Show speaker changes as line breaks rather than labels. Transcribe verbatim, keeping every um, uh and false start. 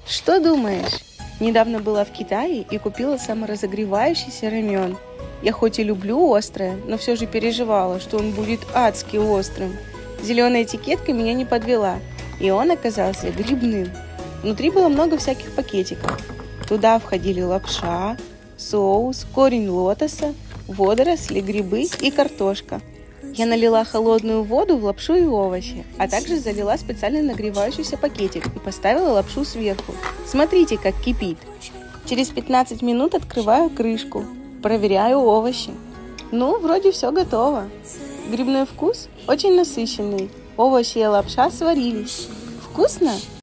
Что думаешь? Недавно была в Китае и купила саморазогревающийся рамен. Я хоть и люблю острое, но все же переживала, что он будет адски острым. Зеленая этикетка меня не подвела, и он оказался грибным. Внутри было много всяких пакетиков. Туда входили лапша, соус, корень лотоса, водоросли, грибы и картошка. Я налила холодную воду в лапшу и овощи, а также залила специально нагревающийся пакетик и поставила лапшу сверху. Смотрите, как кипит. Через пятнадцать минут открываю крышку, проверяю овощи. Ну, вроде все готово. Грибной вкус очень насыщенный. Овощи и лапша сварились. Вкусно?